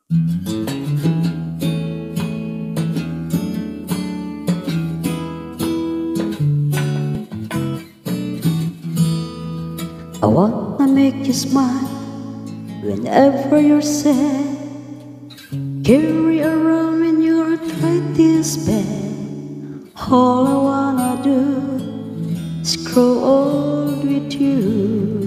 I wanna make you smile whenever you're sad. Carry around when your arthritis bad. All I wanna do is grow old with you.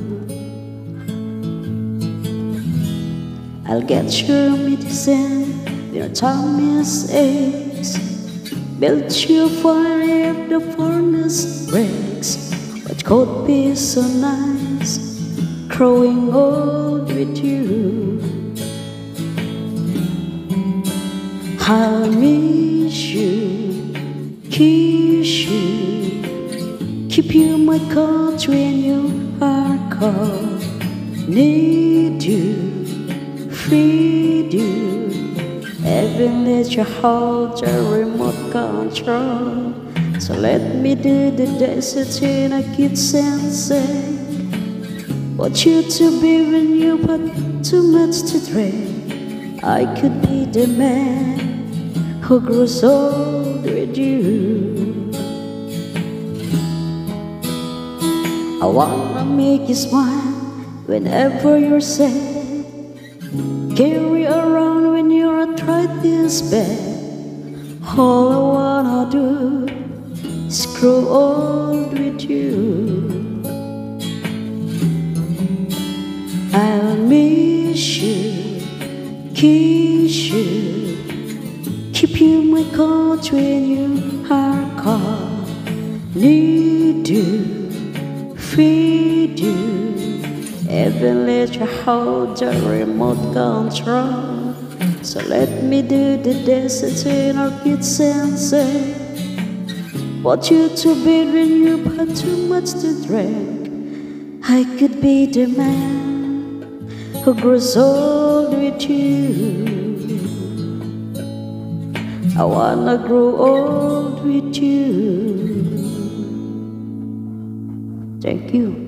I'll get your medicine when your tummy aches. Build you a fire if the furnace breaks. What could be so nice, growing old with you. I'll miss you, kiss you, keep you my coach when you are cold. Need you, feed you, even let you hold your remote control. So let me do the desert in a kid sensei. Want you to be when you put too much to drink. I could be the man who grows old with you. I wanna make you smile whenever you're sad. Carry around when your arthritis bad. All I wanna do is grow old with you. I'll miss you, kiss you, keep you my coach when you are cold. Need you, feed you, even let you hold the remote control. So let me do the desert in our kid sensei. Want you to be when you put too much to drink. I could be the man who grows old with you. I wanna grow old with you. Thank you.